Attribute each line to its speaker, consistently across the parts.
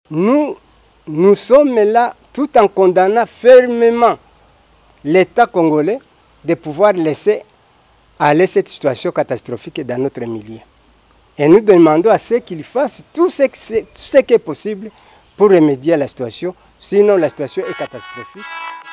Speaker 1: nous sommes là tout en condamnant fermement l'État congolais de pouvoir laisser aller cette situation catastrophique dans notre milieu. Et nous demandons à ce qu'il fasse tout ce qui est possible pour remédier à la situation, sinon la situation est catastrophique.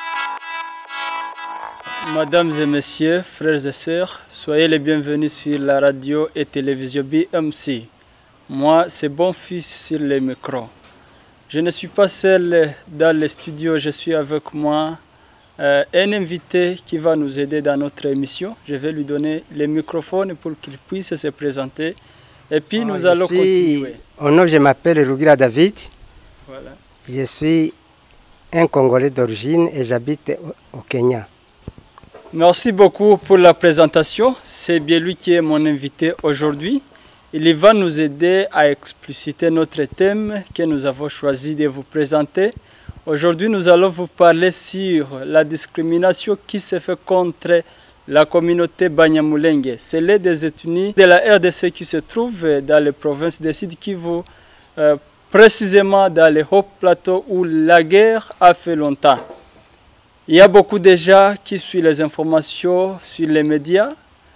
Speaker 2: Mesdames et messieurs, frères et sœurs, soyez les bienvenus sur la radio et télévision BMC. Moi, c'est Bonfils sur les micros. Je ne suis pas seul dans le studio, je suis avec moi un invité qui va nous aider dans notre émission. Je vais lui donner le microphone pour qu'il puisse se présenter. Et puis nous allons continuer.
Speaker 1: Au nom, je m'appelle Rugira David.
Speaker 2: Voilà.
Speaker 1: Je suis un Congolais d'origine et j'habite au Kenya.
Speaker 2: Merci beaucoup pour la présentation. C'est bien lui qui est mon invité aujourd'hui. Il va nous aider à expliciter notre thème que nous avons choisi de vous présenter. Aujourd'hui, nous allons vous parler sur la discrimination qui se fait contre la communauté Banyamulenge. C'est l'un des ethnies de la RDC qui se trouve dans les provinces de Sud Kivu, précisément dans les hauts plateaux où la guerre a fait longtemps. Il y a beaucoup de gens qui suivent les informations sur les médias,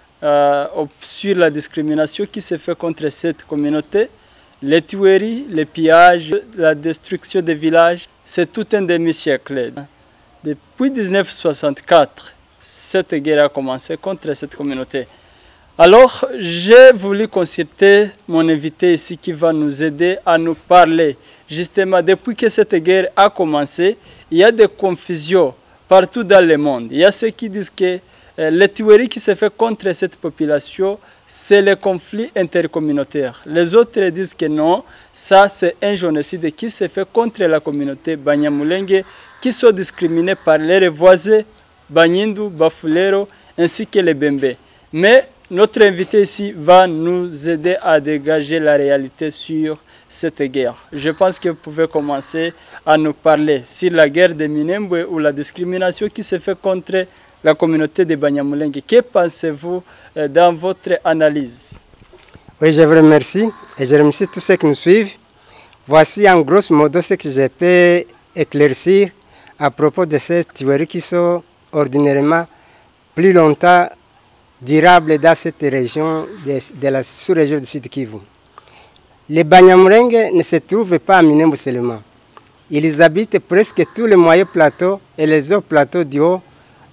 Speaker 2: sur la discrimination qui se fait contre cette communauté. Les tueries, les pillages, la destruction des villages, c'est tout un demi-siècle. Depuis 1964, cette guerre a commencé contre cette communauté. Alors, j'ai voulu consulter mon invité ici qui va nous aider à nous parler. Justement, depuis que cette guerre a commencé, il y a des confusions partout dans le monde. Il y a ceux qui disent que les tueries qui se font contre cette population, c'est le conflit intercommunautaire. Les autres disent que non, ça c'est un génocide qui se fait contre la communauté Banyamulenge qui sont discriminés par leurs voisins, Banyindu, Bafulero, ainsi que les Bembe. Mais notre invité ici va nous aider à dégager la réalité sur cette guerre. Je pense que vous pouvez commencer à nous parler sur la guerre de Minembwe ou la discrimination qui se fait contre la communauté de Banyamulenge. Que pensez-vous dans votre analyse?
Speaker 1: Oui, je vous remercie et je remercie tous ceux qui nous suivent. Voici en grosso modo ce que je peux éclaircir à propos de ces tueries qui sont ordinairement plus longtemps durables dans cette région de la sous-région du Sud Kivu. Les Banyamulenge ne se trouvent pas à Minembwe seulement. Ils habitent presque tous les moyens plateaux et les autres plateaux du haut,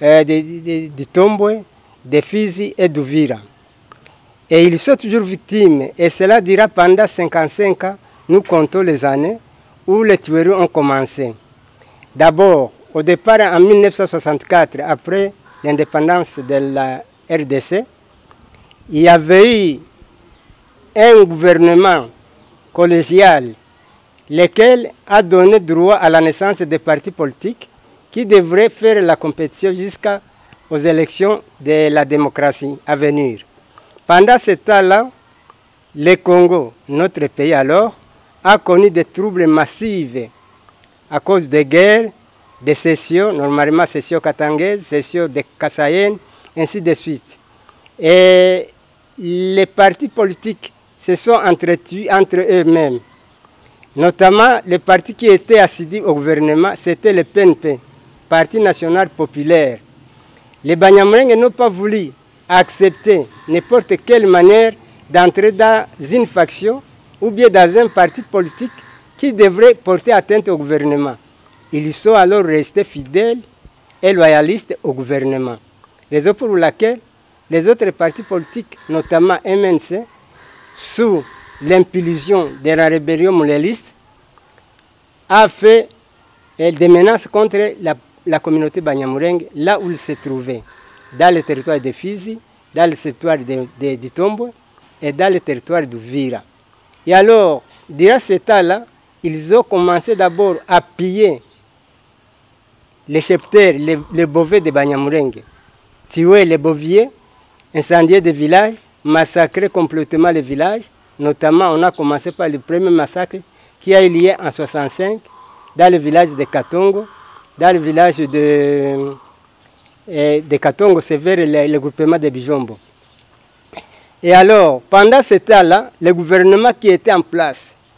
Speaker 1: du Tombwe, de Fizi et d'Uvira. Et ils sont toujours victimes, et cela dira pendant 55 ans, nous comptons les années où les tueries ont commencé. D'abord, au départ en 1964, après l'indépendance de la RDC, il y avait eu un gouvernement collégial, lequel a donné droit à la naissance des partis politiques qui devraient faire la compétition jusqu'aux élections de la démocratie à venir. Pendant ce temps-là, le Congo, notre pays alors, a connu des troubles massifs à cause des guerres, des sessions, normalement sessions katangaises, sessions de Kasaïen, ainsi de suite. Et les partis politiques se sont entretenus entre eux-mêmes. Notamment, le parti qui était assidus au gouvernement, c'était le PNP, Parti national populaire. Les Banyamulenge n'ont pas voulu accepter n'importe quelle manière d'entrer dans une faction ou bien dans un parti politique qui devrait porter atteinte au gouvernement. Ils sont alors restés fidèles et loyalistes au gouvernement. Raison pour laquelle les autres partis politiques, notamment MNC, sous l'impulsion de la rébellion mouléliste, a fait des menaces contre la communauté Banyamulenge, là où ils se trouvaient, dans le territoire de Fizi, dans le territoire de Tombwe et dans le territoire d'Uvira. Et alors, durant ce temps-là, ils ont commencé d'abord à piller les chepteurs, les bovins de Banyamulenge, tuer les boviers, incendier des villages, massacrer complètement les villages. Notamment, on a commencé par le premier massacre qui a eu lieu en 1965 dans le village de Katongo, dans le village de Katongo, c'est vers le groupement de Bijombo. Et alors, pendant ce temps-là, le gouvernement qui était en place,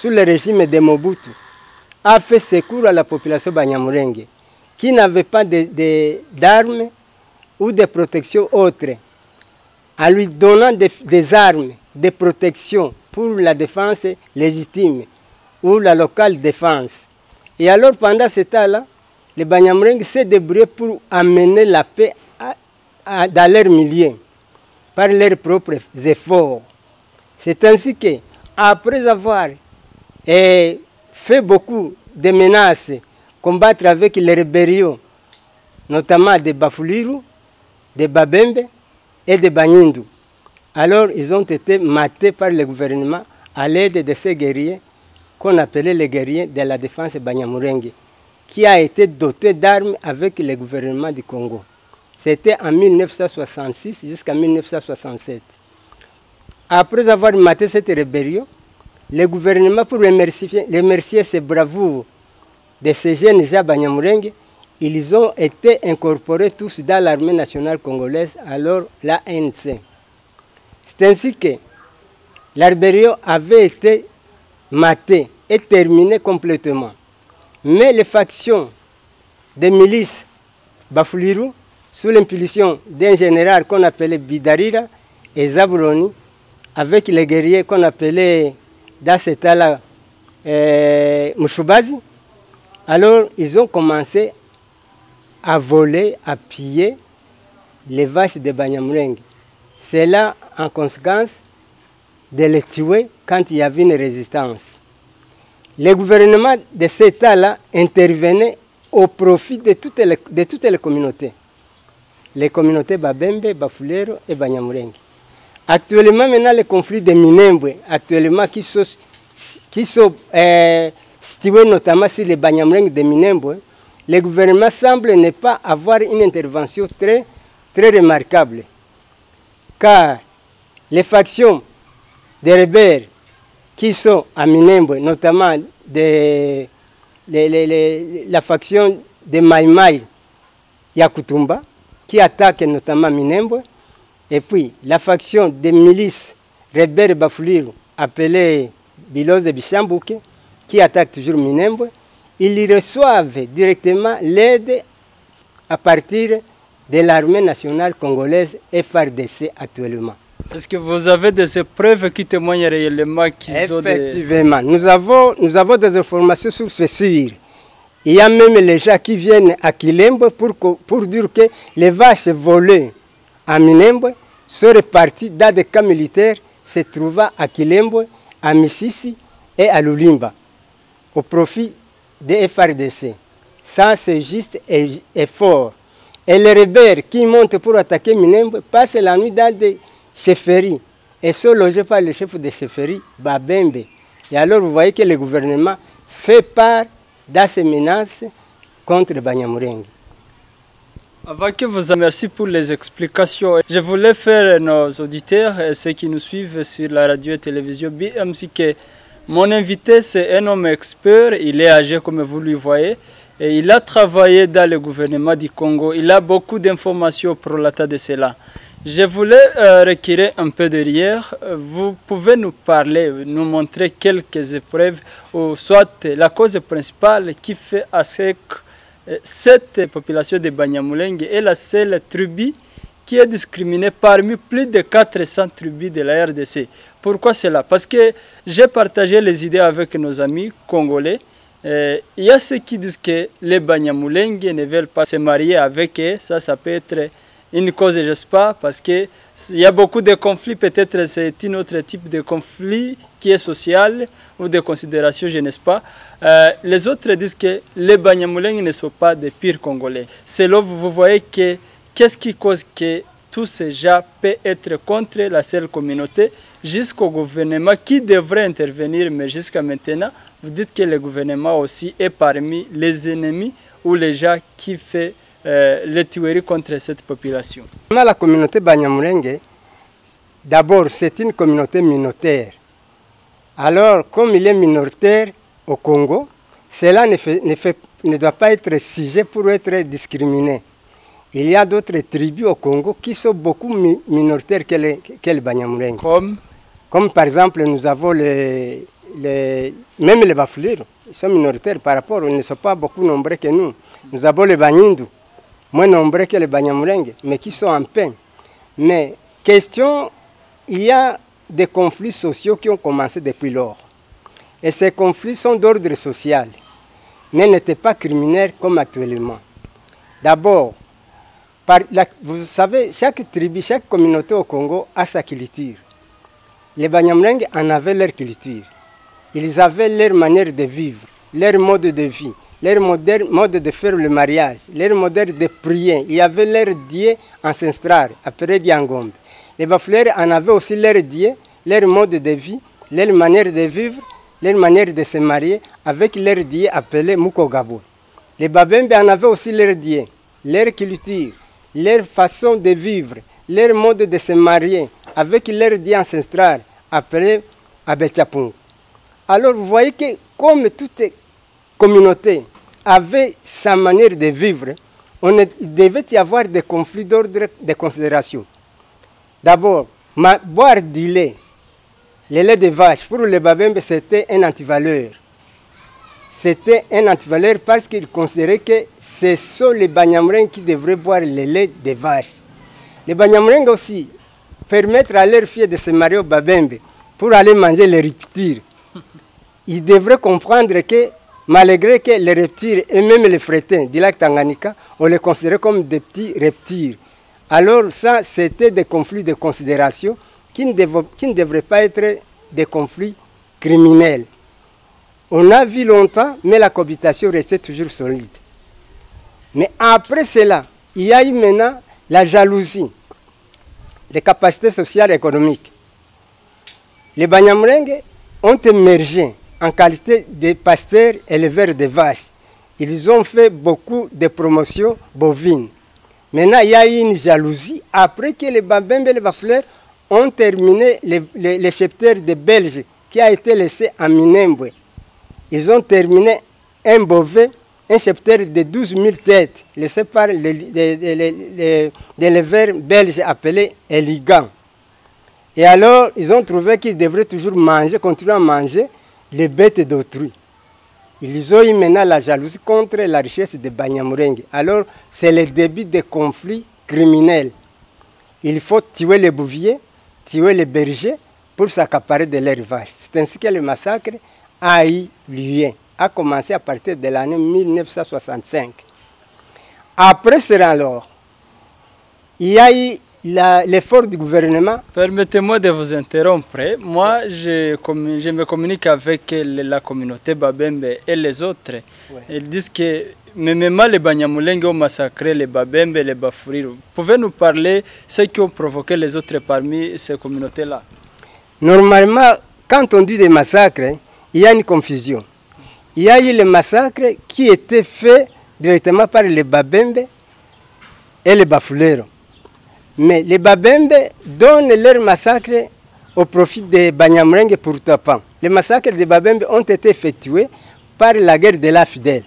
Speaker 1: sous le régime de Mobutu, a fait secours à la population Banyamulenge, qui n'avait pas d'armes ou de protection autres, en lui donnant des armes de protection pour la défense légitime ou la locale défense. Et alors, pendant ce temps-là, les Banyamulenge s'est débrouillé pour amener la paix dans leur milieu, par leurs propres efforts. C'est ainsi que, après avoir fait beaucoup de menaces, combattre avec les rébellions, notamment de Bafuliru, de Babembe et de Banyindu, alors ils ont été matés par le gouvernement à l'aide de ces guerriers qu'on appelait les guerriers de la défense Banyamulenge, qui a été doté d'armes avec le gouvernement du Congo. C'était en 1966 jusqu'à 1967. Après avoir maté cette rébellion, le gouvernement, pour remercier ces bravoures de ces jeunes gens Banyamulenge, ils ont été incorporés tous dans l'armée nationale congolaise, alors l'ANC. C'est ainsi que la rébellion avait été matée et terminée complètement. Mais les factions des milices Bafuliru, sous l'impulsion d'un général qu'on appelait Bidarira et Zabuloni, avec les guerriers qu'on appelait dans ce temps-là Mushubazi, alors ils ont commencé à voler, à piller les vaches de Banyamulenge. C'est là, en conséquence, de les tuer quand il y avait une résistance. Le gouvernement de cet État-là intervenait au profit de toutes les communautés. Les communautés Babembe, Bafulero et Banyamulenge. Actuellement, maintenant, les conflits de Minembwe, actuellement, qui sont situés notamment sur les Banyamulenge de Minembwe, le gouvernement semble ne pas avoir une intervention très remarquable. Car les factions des rebelles qui sont à Minembwe, notamment la faction de Maïmaï Yakutumba, qui attaque notamment Minembwe, et puis la faction des milices rebelles Bafuliru, appelée Biloze Bishambuke, qui attaque toujours Minembwe, ils reçoivent directement l'aide à partir de l'armée nationale congolaise FARDC actuellement.
Speaker 2: Est-ce que vous avez des preuves qui témoignent réellement qu'ils ont des...
Speaker 1: Effectivement, nous avons des informations sur ce sûr. Il y a même les gens qui viennent à Kilembo pour dire que les vaches volées à Minembwe sont réparties dans des camps militaires se trouvant à Kilembo, à Misisi et à Lulimba, au profit des FARDC. Ça, c'est juste et fort. Et les rebelles qui montent pour attaquer Minembwe passent la nuit dans des chefferies et sont logés par le chef de chefferie, Babembe. Et alors, vous voyez que le gouvernement fait part dans ces menaces contre Banyamulenge.
Speaker 2: Avant que vous remercie pour les explications, je voulais faire nos auditeurs et ceux qui nous suivent sur la radio et télévision BMC que mon invité, c'est un homme expert, il est âgé comme vous le voyez, et il a travaillé dans le gouvernement du Congo. Il a beaucoup d'informations pour l'état de cela. Je voulais requérir un peu derrière. Vous pouvez nous parler, nous montrer quelques épreuves, ou soit la cause principale qui fait à ce que cette population de Banyamulenge est la seule tribu qui est discriminée parmi plus de 400 tribus de la RDC. Pourquoi cela? Parce que j'ai partagé les idées avec nos amis congolais. Il y a ceux qui disent que les Banyamulenge ne veulent pas se marier avec eux. Ça peut être une cause, je ne sais pas, parce qu'il y a beaucoup de conflits. Peut-être c'est un autre type de conflit qui est social ou de considération, je ne sais pas. Les autres disent que les Banyamulenge ne sont pas des pires Congolais. C'est là où vous voyez que qu'est-ce qui cause que tous ces gens peuvent être contre la seule communauté jusqu'au gouvernement qui devrait intervenir, mais jusqu'à maintenant, vous dites que le gouvernement aussi est parmi les ennemis ou les gens qui font les tueries contre cette population.
Speaker 1: La communauté Banyamulenge, d'abord, c'est une communauté minoritaire. Alors, comme il est minoritaire au Congo, cela ne doit pas être sujet pour être discriminé. Il y a d'autres tribus au Congo qui sont beaucoup minoritaires que les Banyamulenge. Comme par exemple, nous avons les même les Bafouliros, ils sont minoritaires par rapport, ils ne sont pas beaucoup nombreux que nous. Nous avons les Banyindu, moins nombreux que les Banyamulenge, mais qui sont en peine. Mais question, il y a des conflits sociaux qui ont commencé depuis lors. Et ces conflits sont d'ordre social, mais n'étaient pas criminels comme actuellement. D'abord, vous savez, chaque tribu, chaque communauté au Congo a sa culture. Les Banyamulenge en avaient leur culture. Ils avaient leur manière de vivre, leur mode de vie, leur mode de faire le mariage, leur mode de prier. Il y avait leur dieu ancestral, appelé Diangombe. Les Bafouliros en avaient aussi leur dieu, leur mode de vie, leur manière de vivre, leur manière de se marier, avec leur dieu appelé Mukogabo. Les Babembe en avaient aussi leur dieu, leur culture, leur façon de vivre, leur mode de se marier, avec leur dieu ancestral appelé Abechapung. Alors vous voyez que comme toute communauté avait sa manière de vivre, il devait y avoir des conflits d'ordre de considération. D'abord, boire du lait, le lait de vache, pour les Babembe, c'était un antivaleur. C'était un antivaleur parce qu'ils considéraient que ce sont les Banyamulenge qui devraient boire le lait de vache. Les Banyamulenge aussi, permettre à leurs filles de se marier au Babembe pour aller manger les reptiles. Ils devraient comprendre que malgré que les reptiles et même les frétins du lac Tanganyika, on les considérait comme des petits reptiles. Alors ça, c'était des conflits de considération qui ne devraient pas être des conflits criminels. On a vu longtemps, mais la cohabitation restait toujours solide. Mais après cela, il y a eu maintenant la jalousie, les capacités sociales et économiques. Les Banyamulenge ont émergé en qualité de pasteurs éleveurs de vaches. Ils ont fait beaucoup de promotions bovines. Maintenant, il y a eu une jalousie après que les Babembe et les Bafouliros ont terminé les chepteurs des Belges qui a été laissé à Minembwe. Ils ont terminé un bovin, un chepteur de 12 000 têtes, laissé par l'éleveur belge appelé Eligan. Et alors, ils ont trouvé qu'ils devraient toujours manger, continuer à manger les bêtes d'autrui. Ils ont eu maintenant la jalousie contre la richesse de Banyamulenge. Alors, c'est le début des conflits criminels. Il faut tuer les bouviers, tuer les bergers pour s'accaparer de leurs vaches. C'est ainsi que le massacre a eu lieu, a commencé à partir de l'année 1965. Après cela, alors, il y a eu l'effort du gouvernement.
Speaker 2: Permettez-moi de vous interrompre. Moi, je me communique avec la communauté Babembe et les autres. Ouais. Ils disent que même les Banyamulenge ont massacré les Babembe et les Bafouliros. Pouvez nous parler de ce qui ont provoqué les autres parmi ces communautés-là?
Speaker 1: Normalement, quand on dit des massacres, il y a une confusion. Il y a eu les massacres qui étaient faits directement par les Babembe et les Bafouliros. Mais les Babembe donnent leur massacre au profit des Banyamulenge pour Tapan. Les massacres des Babembe ont été effectués par la guerre de la Fidèle.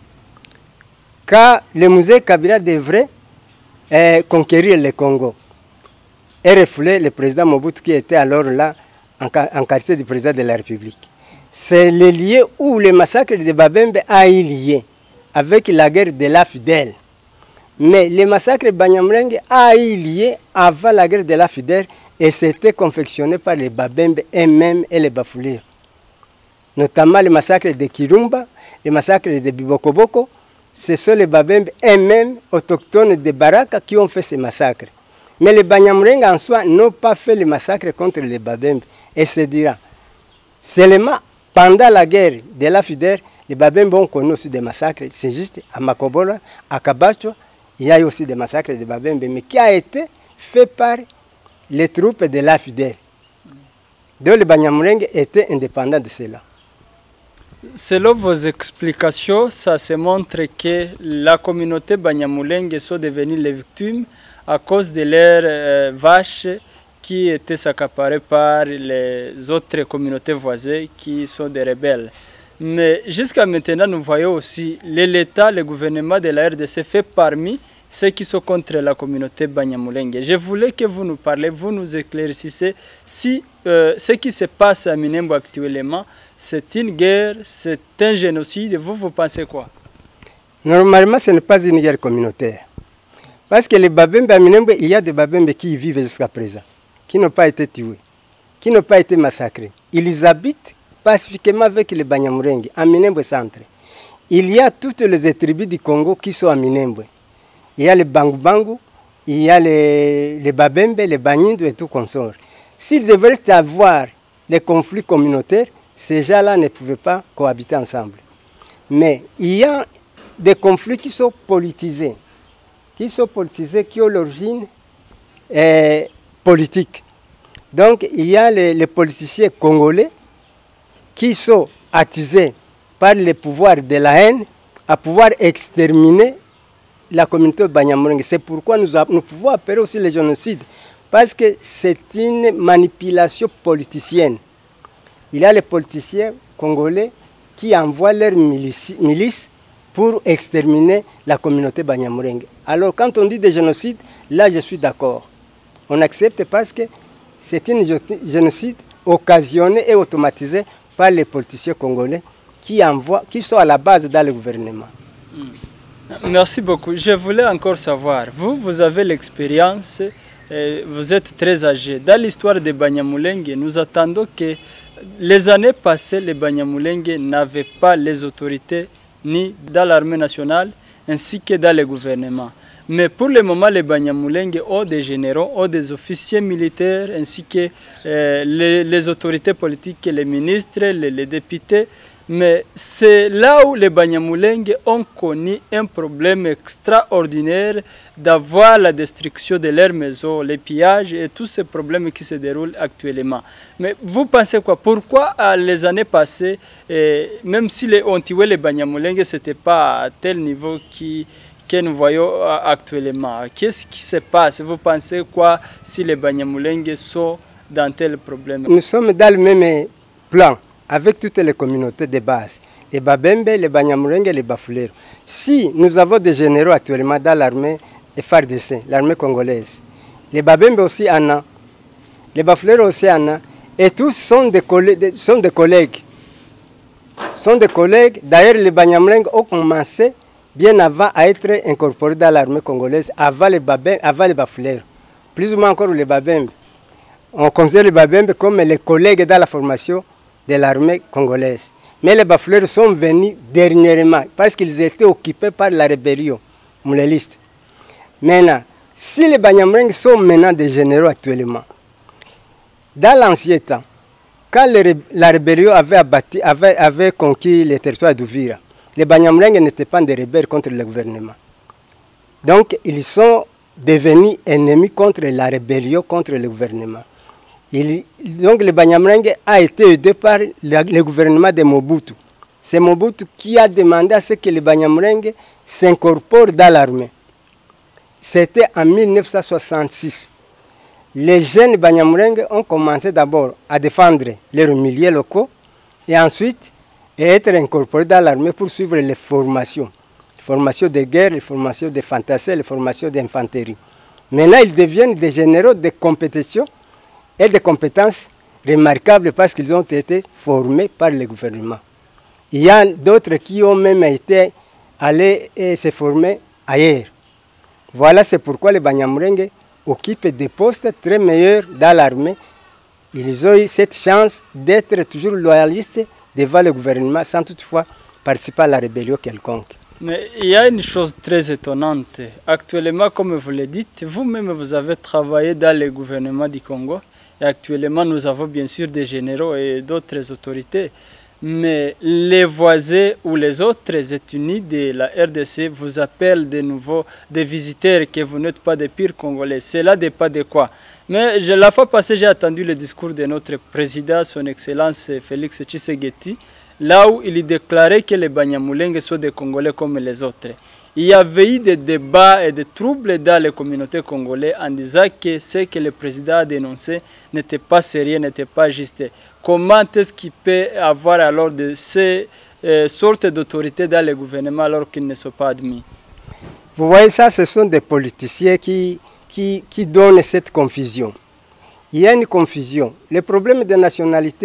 Speaker 1: Car le musée Kabila devrait conquérir le Congo et refouler le président Mobutu qui était alors là en qualité de président de la République. C'est le lieu où le massacre des Babembe a eu lieu avec la guerre de la Fidèle. Mais le massacre de Banyamulenge a eu lieu avant la guerre de la Fidèle et c'était confectionné par les Babembe eux-mêmes et les Bafouliros. Notamment le massacre de Kirumba, le massacre de Bibokoboko, ce sont les Babembe eux-mêmes autochtones de Baraka qui ont fait ces massacres. Mais les Banyamulenge en soi n'ont pas fait le massacre contre les Babembe. Et se dira, seulement pendant la guerre de la Fidèle, les Babembe ont connu aussi des massacres. C'est juste à Makobola, à Kabacho, il y a eu aussi des massacres de Babembe, mais qui a été fait par les troupes de la Fidèle. Donc les Banyamulenge étaient indépendants de cela.
Speaker 2: Selon vos explications, ça se montre que la communauté Banyamulenge sont devenues les victimes à cause de leurs vaches qui étaient accaparées par les autres communautés voisines qui sont des rebelles. Mais jusqu'à maintenant, nous voyons aussi l'État, le gouvernement de la RDC fait parmi ceux qui sont contre la communauté Banyamulenge. Je voulais que vous nous parlez, vous nous éclaircissiez si ce qui se passe à Minembwe actuellement, c'est une guerre, c'est un génocide. Vous pensez quoi?
Speaker 1: Normalement, ce n'est pas une guerre communautaire. Parce que les Babembe à Minembwe, il y a des Babembe qui y vivent jusqu'à présent, qui n'ont pas été tués, qui n'ont pas été massacrés. Ils habitent pacifiquement avec les Banyamulenge, à Minembwe centre. Il y a toutes les tribus du Congo qui sont à Minembwe. Il y a les Bangu-Bangu, il y a les Babembe, les Banyindu et tout consort. S'il devrait y avoir des conflits communautaires, ces gens-là ne pouvaient pas cohabiter ensemble. Mais il y a des conflits qui sont politisés, qui ont l'origine politique. Donc il y a les politiciens congolais qui sont attisés par le pouvoir de la haine à pouvoir exterminer la communauté Banyamulenge. C'est pourquoi nous pouvons appeler aussi le génocide, parce que c'est une manipulation politicienne. Il y a les politiciens congolais qui envoient leurs milices pour exterminer la communauté Banyamulenge. Alors quand on dit des génocides, là je suis d'accord. On accepte parce que c'est un génocide occasionné et automatisé par les politiciens congolais qui sont à la base dans le gouvernement.
Speaker 2: Merci beaucoup. Je voulais encore savoir, vous avez l'expérience, vous êtes très âgé. Dans l'histoire des Banyamulenge, nous attendons que les années passées, les Banyamulenge n'avaient pas les autorités ni dans l'armée nationale, ainsi que dans le gouvernement. Mais pour le moment, les Banyamulenge ont des généraux, ont des officiers militaires, ainsi que les autorités politiques, les ministres, les députés. Mais c'est là où les Banyamulenge ont connu un problème extraordinaire d'avoir la destruction de leurs maisons, les pillages et tous ces problèmes qui se déroulent actuellement. Mais vous pensez quoi? Pourquoi les années passées, même si on tuait les Banyamulenge, ce n'était pas à tel niveau que nous voyons actuellement? Qu'est-ce qui se passe? Vous pensez quoi si les Banyamulenge sont dans tel problème?
Speaker 1: Nous sommes dans le même plan avec toutes les communautés de base, les Babembe, les Banyamulenge et les Bafulero. Si nous avons des généraux actuellement dans l'armée FARDC, l'armée congolaise, les Babembe aussi en ont, les Bafulero aussi en ont, et tous sont des collègues. D'ailleurs, les Banyamulenge ont commencé bien avant à être incorporés dans l'armée congolaise, avant les Bafulero, plus ou moins encore les Babembe. On considère les Babembe comme les collègues dans la formation de l'armée congolaise. Mais les Bafulero sont venus dernièrement parce qu'ils étaient occupés par la rébellion mouléliste. Maintenant, si les Banyamulenge sont maintenant des généraux actuellement, dans l'ancien temps, quand la rébellion avait conquis les territoires d'Uvira, les Banyamulenge n'étaient pas des rebelles contre le gouvernement. Donc, ils sont devenus ennemis contre la rébellion contre le gouvernement. Donc le Banyamulenge a été aidé par le gouvernement de Mobutu. C'est Mobutu qui a demandé à ce que les Banyamulenge s'incorporent dans l'armée. C'était en 1966. Les jeunes Banyamulenge ont commencé d'abord à défendre les milieux locaux et ensuite être incorporés dans l'armée pour suivre les formations. Les formations de guerre, les formations de fantassins, les formations d'infanterie. Maintenant, ils deviennent des généraux de compétition et des compétences remarquables parce qu'ils ont été formés par le gouvernement. Il y a d'autres qui ont même été allés et se former ailleurs. Voilà, c'est pourquoi les Banyamulenge occupent des postes très meilleurs dans l'armée. Ils ont eu cette chance d'être toujours loyalistes devant le gouvernement sans toutefois participer à la rébellion quelconque.
Speaker 2: Mais il y a une chose très étonnante. Actuellement, comme vous le dites, vous-même vous avez travaillé dans le gouvernement du Congo. Et actuellement, nous avons bien sûr des généraux et d'autres autorités. Mais les voisins ou les autres ethnies de la RDC vous appellent de nouveau des visiteurs que vous n'êtes pas des pires Congolais. Cela dépend de quoi? Mais la fois passée, j'ai entendu le discours de notre président, son Excellence Félix Tshisekedi, là où il déclarait que les Banyamulenge sont des Congolais comme les autres. Il y avait eu des débats et des troubles dans les communautés congolaises en disant que ce que le président a dénoncé n'était pas sérieux, n'était pas juste. Comment est-ce qu'il peut avoir alors de ces sortes d'autorités dans le gouvernement alors qu'ils ne sont pas admis?
Speaker 1: Vous voyez ça, ce sont des politiciens qui donnent cette confusion. Il y a une confusion. Le problème de nationalité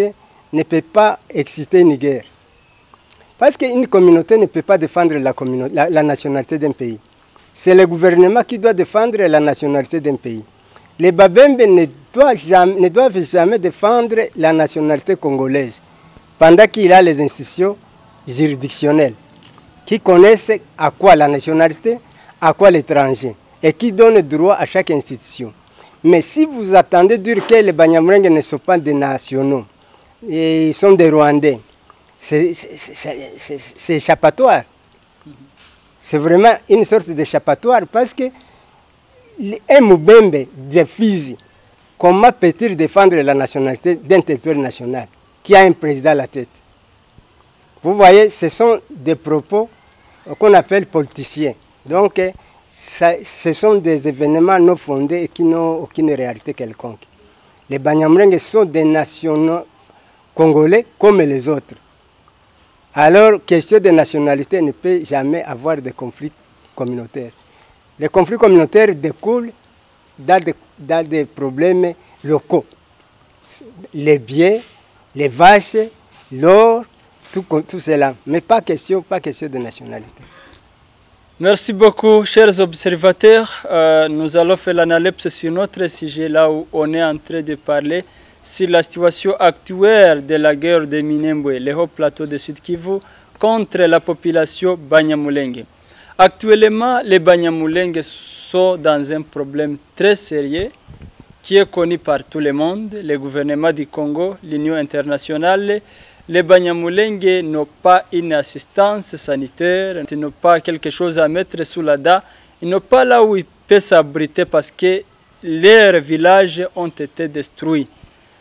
Speaker 1: ne peut pas exciter une guerre. Parce qu'une communauté ne peut pas défendre la nationalité d'un pays. C'est le gouvernement qui doit défendre la nationalité d'un pays. Les Babembe ne doivent jamais défendre la nationalité congolaise, pendant qu'il a les institutions juridictionnelles qui connaissent à quoi la nationalité, à quoi l'étranger, et qui donnent droit à chaque institution. Mais si vous attendez de dire que les Banyamulenge ne sont pas des nationaux, et ils sont des Rwandais, c'est échappatoire. C'est vraiment une sorte d'échappatoire parce que un Mubembe de Fizi, comment peut-il défendre la nationalité d'un territoire national qui a un président à la tête? Vous voyez, ce sont des propos qu'on appelle politiciens. Donc, ce sont des événements non fondés et qui n'ont aucune réalité quelconque. Les Banyamulenge sont des nationaux congolais comme les autres. Alors, question de nationalité ne peut jamais avoir de conflits communautaires. Les conflits communautaires découlent dans des problèmes locaux. Les biens, les vaches, l'or, tout cela. Mais pas question de nationalité.
Speaker 2: Merci beaucoup, chers observateurs. Nous allons faire l'analyse sur notre sujet là où on est en train de parler sur la situation actuelle de la guerre de Minembwe, le haut plateau de Sud Kivu, contre la population Banyamulenge. Actuellement, les Banyamulenge sont dans un problème très sérieux qui est connu par tout le monde, le gouvernement du Congo, l'Union internationale. Les Banyamulenge n'ont pas une assistance sanitaire, ils n'ont pas quelque chose à mettre sous la dent, ils n'ont pas là où ils peuvent s'abriter parce que leurs villages ont été détruits.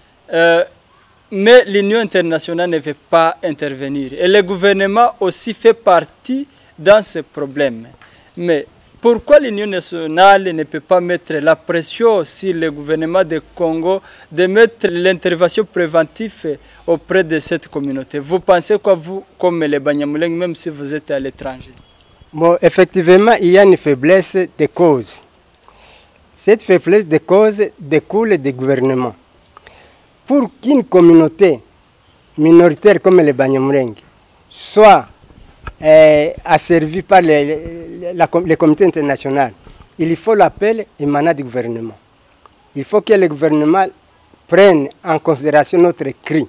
Speaker 2: Mais l'Union internationale ne veut pas intervenir. Et le gouvernement aussi fait partie dans ce problème. Mais pourquoi l'Union nationale ne peut pas mettre la pression sur le gouvernement du Congo de mettre l'intervention préventive auprès de cette communauté? Vous pensez quoi, vous, comme les Banyamulenge, même si vous êtes à l'étranger?
Speaker 1: Bon, effectivement, il y a une faiblesse de cause. Cette faiblesse de cause découle du gouvernement. Pour qu'une communauté minoritaire comme les Banyamulenge soit asservie par les comités internationaux, il faut l'appel émanant du gouvernement. Il faut que le gouvernement prenne en considération notre cri.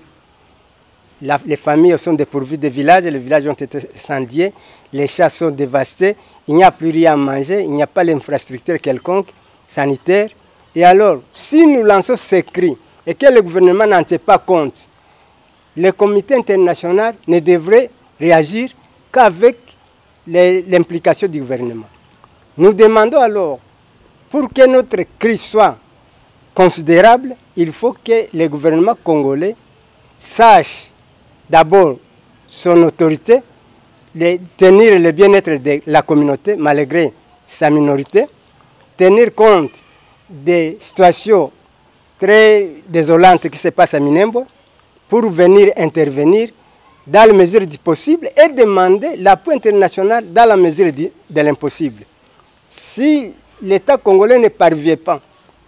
Speaker 1: Les familles sont dépourvues de villages, les villages ont été incendiés, les champs sont dévastés, il n'y a plus rien à manger, il n'y a pas l'infrastructure quelconque, sanitaire. Et alors, si nous lançons ces cris, et que le gouvernement n'en tient pas compte, le comité international ne devrait réagir qu'avec l'implication du gouvernement. Nous demandons alors, pour que notre cri soit considérable, il faut que le gouvernement congolais sache d'abord son autorité, tenir le bien-être de la communauté malgré sa minorité, tenir compte des situations très désolante qui se passe à Minembwe pour venir intervenir dans la mesure du possible et demander l'appui international dans la mesure de l'impossible. Si l'État congolais ne parvient pas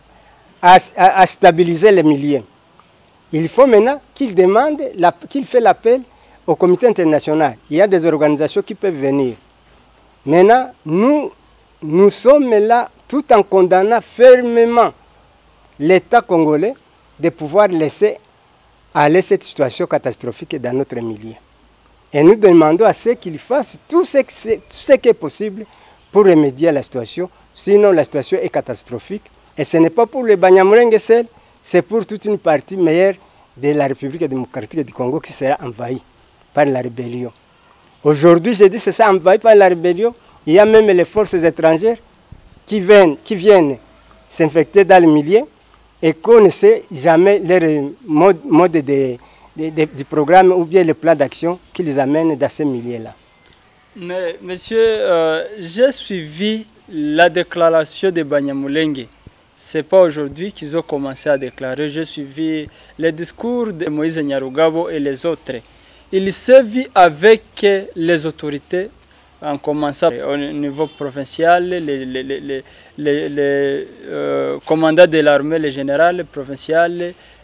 Speaker 1: à stabiliser les milieux, il faut maintenant qu'il demande, qu'il fait l'appel au comité international. Il y a des organisations qui peuvent venir. Maintenant, nous sommes là tout en condamnant fermement l'État congolais de pouvoir laisser aller cette situation catastrophique dans notre milieu. Et nous demandons à ceux qu'ils fassent tout ce qui est possible pour remédier à la situation, sinon la situation est catastrophique. Et ce n'est pas pour les Banyamulenge seuls, c'est pour toute une partie meilleure de la République démocratique du Congo qui sera envahie par la rébellion. Aujourd'hui, je dis que c'est ça, envahi par la rébellion. Il y a même les forces étrangères qui viennent s'infecter dans le milieu et qu'on ne sait jamais leur mode du programme ou bien le plan d'action qui les amène dans ces milieux-là.
Speaker 2: Mais monsieur, j'ai suivi la déclaration de Banyamulenge. Ce n'est pas aujourd'hui qu'ils ont commencé à déclarer. J'ai suivi les discours de Moïse Nyarugabo et les autres. Ils se vivent avec les autorités, en commençant au niveau provincial, les commandants de l'armée, les généraux provinciaux,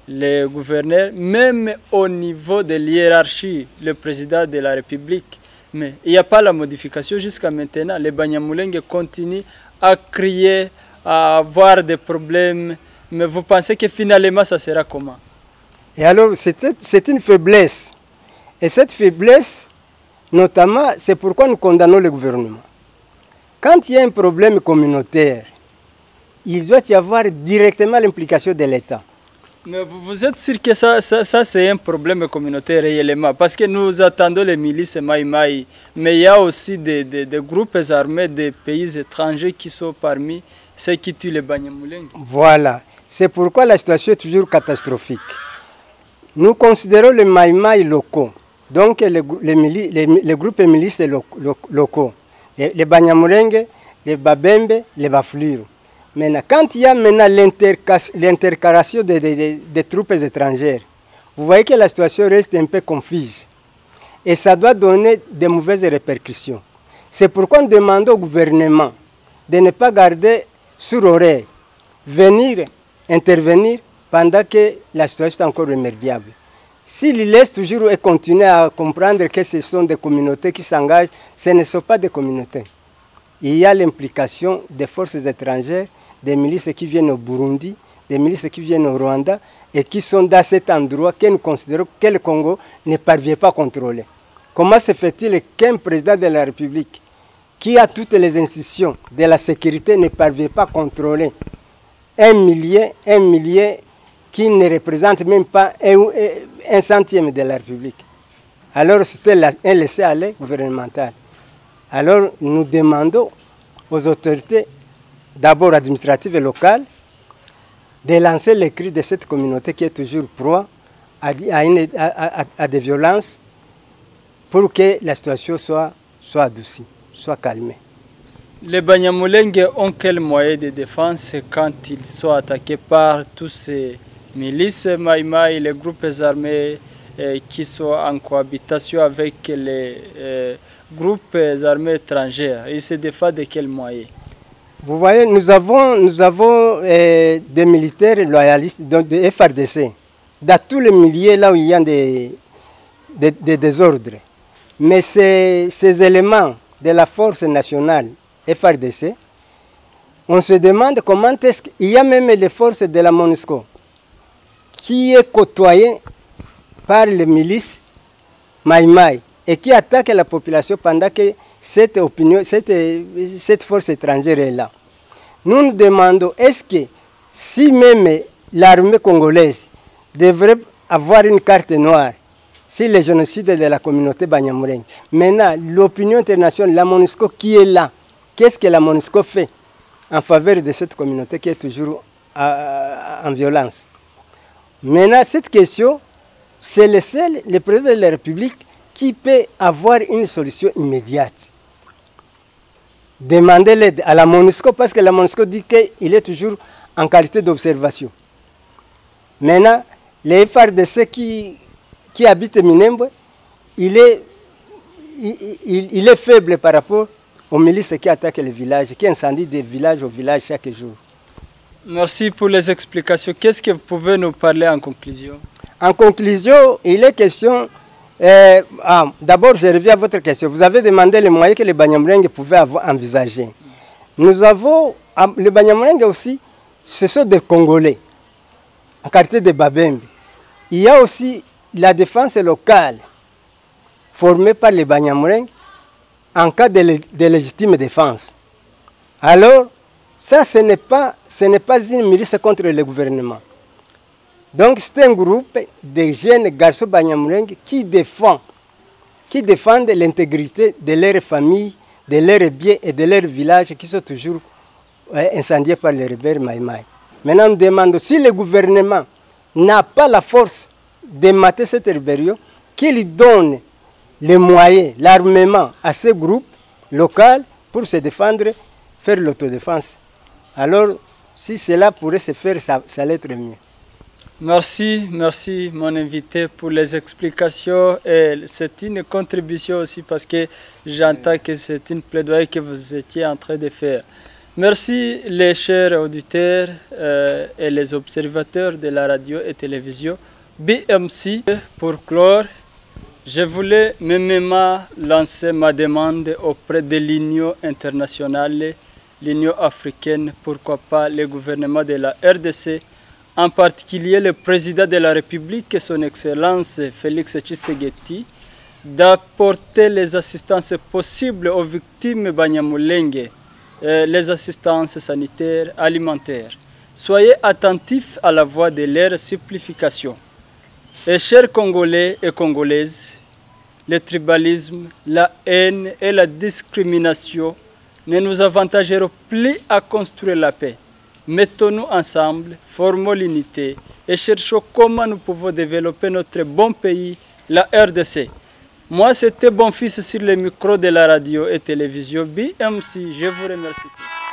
Speaker 2: les gouverneurs, même au niveau de l'hiérarchie, le président de la République. Mais il n'y a pas la modification jusqu'à maintenant. Les Banyamulenge continuent à crier, à avoir des problèmes. Mais vous pensez que finalement, ça sera comment?
Speaker 1: Et alors, c'est une faiblesse. Et cette faiblesse, notamment, c'est pourquoi nous condamnons le gouvernement. Quand il y a un problème communautaire, il doit y avoir directement l'implication de l'État.
Speaker 2: Mais vous êtes sûr que ça c'est un problème communautaire réellement? Parce que nous attendons les milices Maï-Maï, mais il y a aussi des groupes armés des pays étrangers qui sont parmi ceux qui tuent les Banyamulenge.
Speaker 1: Voilà, c'est pourquoi la situation est toujours catastrophique. Nous considérons les Maï-Maï locaux, donc les groupes milices locaux, les Banyamulenge, les Babembe, les Bafuliro. Maintenant, quand il y a maintenant l'intercalation des troupes étrangères, vous voyez que la situation reste un peu confuse. Et ça doit donner de mauvaises répercussions. C'est pourquoi nous demandons au gouvernement de ne pas garder sur oreille, venir intervenir pendant que la situation est encore remédiable. S'il laisse toujours et continue à comprendre que ce sont des communautés qui s'engagent, ce ne sont pas des communautés. Il y a l'implication des forces étrangères, des milices qui viennent au Burundi, des milices qui viennent au Rwanda et qui sont dans cet endroit que nous considérons que le Congo ne parvient pas à contrôler. Comment se fait-il qu'un président de la République qui a toutes les institutions de la sécurité ne parvient pas à contrôler un millier qui ne représente même pas un centième de la République? Alors c'était un laisser-aller gouvernemental. Alors nous demandons aux autorités, d'abord administratives et locales, de lancer les cris de cette communauté qui est toujours proie à des violences pour que la situation soit adoucie, soit calmée.
Speaker 2: Les Banyamulenge ont quel moyen de défense quand ils sont attaqués par tous ces milices Maï-Maï, les groupes armés qui sont en cohabitation avec les groupes armés étrangers? Ils se défendent de quels moyens?
Speaker 1: Vous voyez, nous avons des militaires loyalistes de FARDC, dans tous les milieux là où il y a des désordres. Mais ces éléments de la force nationale FARDC, on se demande comment est-ce qu'il y a même les forces de la MONUSCO qui est côtoyée par les milices Maï-Maï et qui attaquent la population pendant que cette force étrangère est là. Nous nous demandons, est-ce que si même l'armée congolaise devrait avoir une carte noire sur le génocide de la communauté Banyamulenge, maintenant l'opinion internationale, la MONUSCO qui est là, qu'est-ce que la MONUSCO fait en faveur de cette communauté qui est toujours en violence? Maintenant, cette question, c'est le président de la République qui peut avoir une solution immédiate. Demandez l'aide à la MONUSCO parce que la MONUSCO dit qu'il est toujours en qualité d'observation. Maintenant, les FARDC qui habitent Minembwe, il est faible par rapport aux milices qui attaquent les villages, qui incendient des villages au village chaque jour.
Speaker 2: Merci pour les explications. Qu'est-ce que vous pouvez nous parler en conclusion?
Speaker 1: En conclusion, il est question... d'abord, je reviens à votre question. Vous avez demandé les moyens que les Banyamulenge pouvaient envisager. Nous avons... Les Banyamulenge aussi, ce sont des Congolais, en quartier de Babembe. Il y a aussi la défense locale, formée par les Banyamulenge, en cas de légitime défense. Alors, ça, ce n'est pas une milice contre le gouvernement. Donc, c'est un groupe de jeunes garçons Banyamulenge qui défendent l'intégrité de leur famille, de leurs biens et de leurs villages qui sont toujours incendiés par les rebelles Maï-Maï. Maintenant, nous demandons si le gouvernement n'a pas la force de mater cette rébellion, qu'il donne les moyens, l'armement à ces groupes locaux pour se défendre, faire l'autodéfense. Alors, si cela pourrait se faire, ça allait être mieux.
Speaker 2: Merci mon invité pour les explications et c'est une contribution aussi parce que j'entends que c'est une plaidoyer que vous étiez en train de faire. Merci les chers auditeurs et les observateurs de la radio et télévision BMC. Pour clore, je voulais même lancer ma demande auprès de l'Union internationale, l'Union africaine, pourquoi pas le gouvernement de la RDC, en particulier le président de la République, son Excellence Félix Tshisekedi, d'apporter les assistances possibles aux victimes Banyamulenge, les assistances sanitaires, alimentaires. Soyez attentifs à la voix de leur simplification. Et chers Congolais et Congolaises, le tribalisme, la haine et la discrimination ne nous avantageront plus à construire la paix. Mettons-nous ensemble, formons l'unité et cherchons comment nous pouvons développer notre bon pays, la RDC. Moi, c'était Bonfils sur le micro de la radio et télévision BMC. Je vous remercie tous.